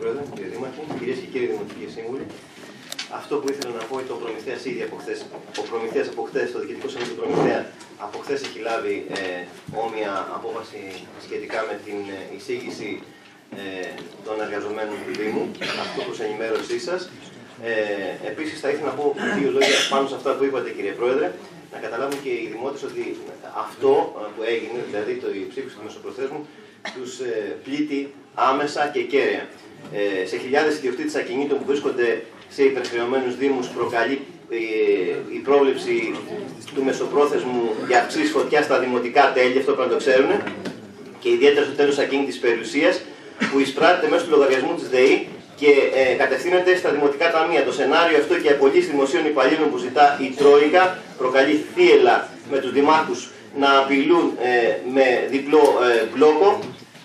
Πρόεδρε, κύριε Δήμαρχε, κυρίες και κύριοι Δημοτικοί Σύμβουλοι. Αυτό που ήθελα να πω είναι ότι ο Προμηθέας ήδη από χθες, το Διοικητικό Συμβούλιο του Προμηθέα από χθες έχει λάβει όμοια απόφαση σχετικά με την εισήγηση των εργαζομένων του Δήμου. Αυτό προς ενημέρωσή σας. Επίσης, θα ήθελα να πω δύο λόγια πάνω σε αυτά που είπατε, κύριε Πρόεδρε. Να καταλάβουν και οι δημότες ότι αυτό που έγινε, δηλαδή η ψήφιση του Μεσοπροθέσμου, τους πλήττει άμεσα και κέραια. Σε χιλιάδες ιδιοκτήτες ακινήτων που βρίσκονται σε υπερχρεωμένους δήμους προκαλεί η πρόβλεψη του μεσοπρόθεσμου για αυξήσεις φωτιά στα δημοτικά τέλη, αυτό πρέπει να το ξέρουν, και ιδιαίτερα στο τέλος ακίνητης περιουσίας που εισπράττεται μέσω του λογαριασμού της ΔΕΗ και κατευθύνεται στα δημοτικά ταμεία. Το σενάριο αυτό και απολύσεις δημοσίων υπαλλήλων που ζητά η Τρόικα προκαλεί θύελλα με τους δημάρχους να απειλούν με διπλό μπλόκο.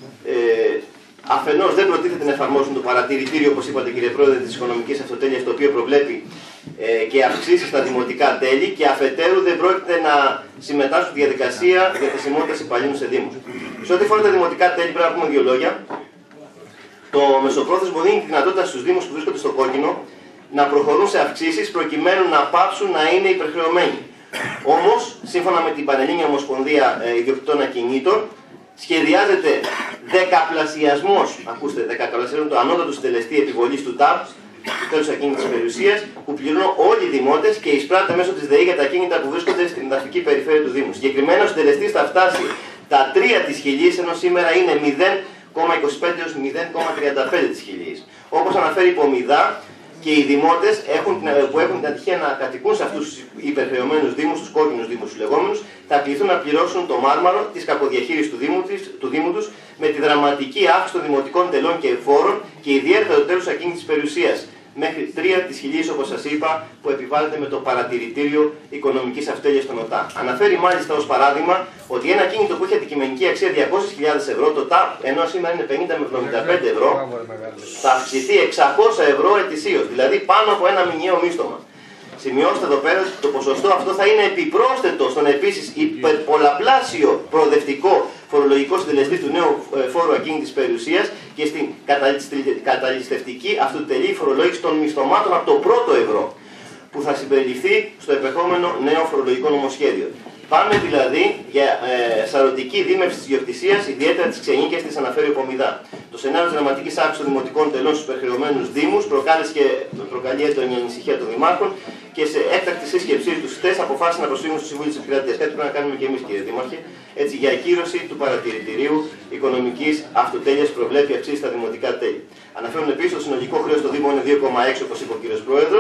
Αφενός δεν προτίθεται να εφαρμόσουν το παρατηρητήριο, όπως είπατε κύριε Πρόεδρε, της οικονομικής αυτοτέλειας, το οποίο προβλέπει και αυξήσεις στα δημοτικά τέλη, και αφετέρου δεν πρόκειται να συμμετάσχουν στη διαδικασία για θεσιμότητας υπαλλήλων σε δήμους. Σε ό,τι αφορά τα δημοτικά τέλη, πρέπει να πούμε δύο λόγια. Το μεσοπρόθεσμο δίνει τη δυνατότητα στους δήμους που βρίσκονται στο κόκκινο να προχωρούν σε αυξήσεις προκειμένου να πάψουν να είναι υπερχρεωμένοι. Όμως, σύμφωνα με την Πανελλήνια Ομοσπονδία Ιδιοκτητών Ακινήτων, σχεδιάζεται δεκαπλασιασμός, ακούστε, δεκαπλασιασμός του ανώτατου συντελεστή επιβολής του ΤΑΠ, του τέλους ακίνητης περιουσίας, που πληρώνουν όλοι οι δημότες και εισπράττεται μέσω της ΔΕΗ για τα ακίνητα που βρίσκονται στην εδαφική περιφέρεια του Δήμου. Συγκεκριμένα ο συντελεστής θα φτάσει τα 3 της χιλιής, ενώ σήμερα είναι 0,25 έως 0,35 της χιλιής. Όπως αναφέρει η Πομιδά, και οι δημότες που έχουν την ατυχία να κατοικούν σε αυτούς τους υπερχρεωμένους δήμους, τους κόκκινους δήμους τους λεγόμενους, θα κληθούν να πληρώσουν το μάρμαρο της κακοδιαχείρισης του Δήμου τους με τη δραματική αύξηση των δημοτικών τελών και φόρων και ιδιαίτερα το τέλος ακίνητης περιουσίας, μέχρι 3 της χιλιής, όπως σας είπα, που επιβάλλεται με το παρατηρητήριο οικονομικής αυτοτέλειας των ΟΤΑ. Αναφέρει μάλιστα ως παράδειγμα ότι ένα ακίνητο που έχει αντικειμενική αξία 200.000 ευρώ, το ΤΑΠ, ενώ σήμερα είναι 50 με 75 ευρώ, θα αυξηθεί 600 ευρώ ετησίως, δηλαδή πάνω από ένα μηνιαίο μίστομα. Σημειώστε εδώ πέρα ότι το ποσοστό αυτό θα είναι επιπρόσθετο στον επίσης υπερπολαπλάσιο προοδευτικό φορολογικό συντελεστή του νέου φόρου ακίνητης περιουσίας και στην καταλυστευτική αυτοτελή φορολόγηση των μισθωμάτων από το πρώτο ευρώ, που θα συμπεριληφθεί στο επερχόμενο νέο φορολογικό νομοσχέδιο. Πάμε δηλαδή για σαρωτική δίμευση της ιδιοκτησίας, ιδιαίτερα της ξενίκαιας, της αναφέρει ο Πομιδά. Το σενάριο της δραματικής αύξησης των δημοτικών τελών στους υπερχρεωμένους δήμους προκαλεί έντονη ανησυχία των δημάρχων και σε έκτακτη σύσκεψή τους χθες αποφάσισαν να προσφύγουν στο Συμβούλιο της Επικράτειας. Κάτι πρέπει να κάνουμε και εμείς, κύριε Δήμαρχε, έτσι, για ακύρωση του παρατηρητηρίου οικονομικής αυτοτέλειας προβλέπει αυξήσεις στα δημοτικά τέλη. Αναφέρουν επίσης ότι το συνολικό χρέος στο Δήμο είναι 2,6, όπως είπε ο κύριος Πρόεδρος.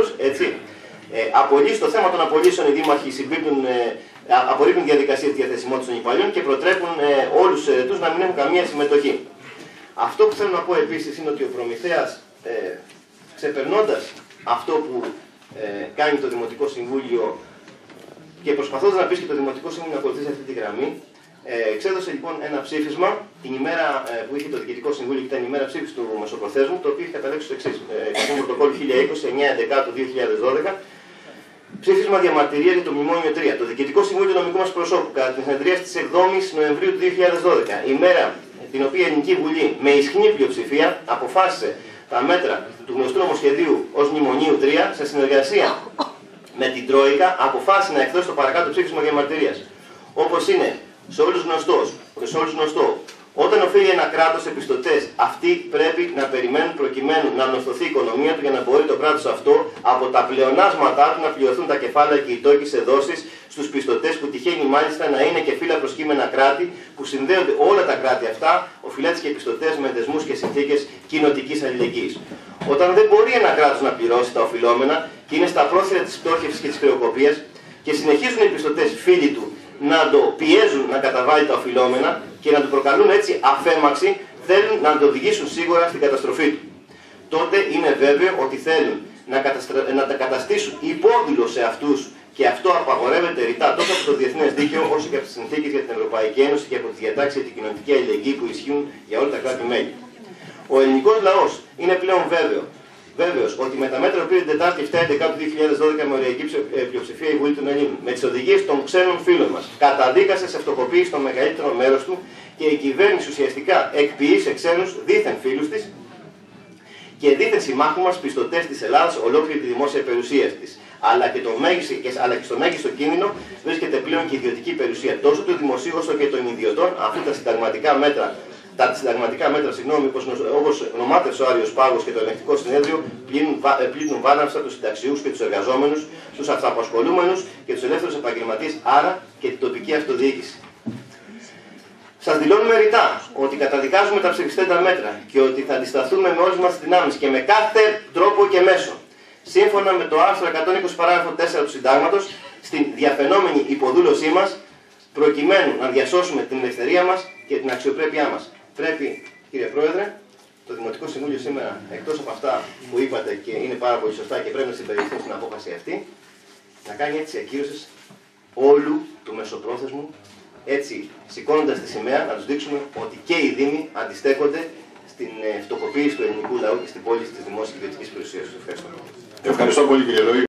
Στο θέμα των απολύσεων οι δήμαρχοι απορρίπτουν διαδικασία της διαθεσιμότητας των υπαλλήλων και προτρέπουν όλους τους αιρετούς να μην έχουν καμία συμμετοχή. Αυτό που θέλω να πω επίσης είναι ότι ο Προμηθέας, ξεπερνώντας αυτό που κάνει το Δημοτικό Συμβούλιο και προσπαθώντας να πείσει και το Δημοτικό Συμβούλιο να ακολουθήσει αυτή τη γραμμή, εξέδωσε λοιπόν ένα ψήφισμα την ημέρα που είχε το Διοικητικό Συμβούλιο και ήταν η ημέρα ψήφισης του Μεσοπροθέσμου, το οποίο είχε καταλήξει στο εξής: πρωτοκόλλου 1020, 9/11/2012. Ψήφισμα διαμαρτυρία για το Μνημόνιο 3. Το Διοικητικό Συμβούλιο του Νομικού μας Προσώπου, κατά την συνεδρία της 7ης Νοεμβρίου του 2012, ημέρα την οποία η Ελληνική Βουλή με ισχνή πλειοψηφία αποφάσισε τα μέτρα του γνωστού νομοσχεδίου ως Μνημονίου 3, σε συνεργασία με την Τρόικα, αποφάσισε να εκδώσει το παρακάτω ψήφισμα διαμαρτυρίας. Όπως είναι σε όλους γνωστό, όταν οφείλει ένα κράτος επιστωτές, αυτοί πρέπει να περιμένουν προκειμένου να ανορθωθεί η οικονομία του για να μπορεί το κράτος αυτό από τα πλεονάσματά του να πληρωθούν τα κεφάλαια και οι τόκοι σε δόσεις στους πιστωτές, που τυχαίνει μάλιστα να είναι και φύλλα προσκύμενα κράτη που συνδέονται όλα τα κράτη αυτά, οφειλέτες και πιστωτές, με δεσμούς και συνθήκες κοινοτικής αλληλεγγύης. Όταν δεν μπορεί ένα κράτος να πληρώσει τα οφειλόμενα και είναι στα πρόθυρα της πτώχευσης και της χρεοκοπίας και συνεχίζουν οι πιστωτές φίλοι του να το πιέζουν να καταβάλει τα οφειλόμενα και να του προκαλούν έτσι αφέμαξη, θέλουν να το οδηγήσουν σίγουρα στην καταστροφή του. Τότε είναι βέβαιο ότι θέλουν να τα καταστήσουν υπόδειλο σε αυτούς, και αυτό απαγορεύεται ρητά τόσο από το διεθνές δίκαιο όσο και από τις συνθήκες για την Ευρωπαϊκή Ένωση και από τις διατάξεις για την κοινωνική αλληλεγγύη που ισχύουν για όλα τα κράτη-μέλη. Ο ελληνικός λαός είναι πλέον βέβαιος ότι με τα μέτρα που πήρε την Τετάρτη 7/11/2012 με οριακή πλειοψηφία η Βουλή των Ελλήνων, με τις οδηγίες των ξένων φίλων μας, καταδίκασε σε φτωχοποίηση το μεγαλύτερο μέρος του και η κυβέρνηση ουσιαστικά εκποιεί σε ξένους δίθεν φίλους της και δίθεν συμμάχου μας πιστωτές της Ελλάδας ολόκληρη τη δημόσια περιουσία της. Αλλά και στο μέγιστο κίνδυνο βρίσκεται πλέον και η ιδιωτική περιουσία τόσο του δημοσίου όσο και των ιδιωτών, αφού τα συνταγματικά μέτρα, όπως ονομάτευσε ο Άριος Πάγος και το Ελεγκτικό Συνέδριο, πλήττουν βάναυστα τους συνταξιούχους και τους εργαζόμενους, τους αυτοαπασχολούμενους και τους ελεύθερους επαγγελματίες, άρα και την τοπική αυτοδιοίκηση. Σας δηλώνουμε ρητά ότι καταδικάζουμε τα ψηφιστέντα μέτρα και ότι θα αντισταθούμε με όλες μας τις δυνάμεις και με κάθε τρόπο και μέσο, σύμφωνα με το άρθρο 120 παράγραφο 4 του Συντάγματος, στην διαφαινόμενη υποδούλωσή μας, προκειμένου να διασώσουμε την ελευθερία μας και την αξιοπρέπειά μας. Πρέπει, κύριε Πρόεδρε, το Δημοτικό Συμβούλιο σήμερα, εκτός από αυτά που είπατε και είναι πάρα πολύ σωστά και πρέπει να συμπεριληφθούν στην απόφαση αυτή, να κάνει έτσι ακύρωσης όλου του μεσοπρόθεσμου, έτσι σηκώνοντας τη σημαία, να τους δείξουμε ότι και οι Δήμοι αντιστέκονται στην φτωχοποίηση του ελληνικού λαού και στην πώληση της δημόσιας και ιδιωτικής περιουσίας. Ευχαριστώ. Ευχαριστώ πολύ, κύριε Λοή.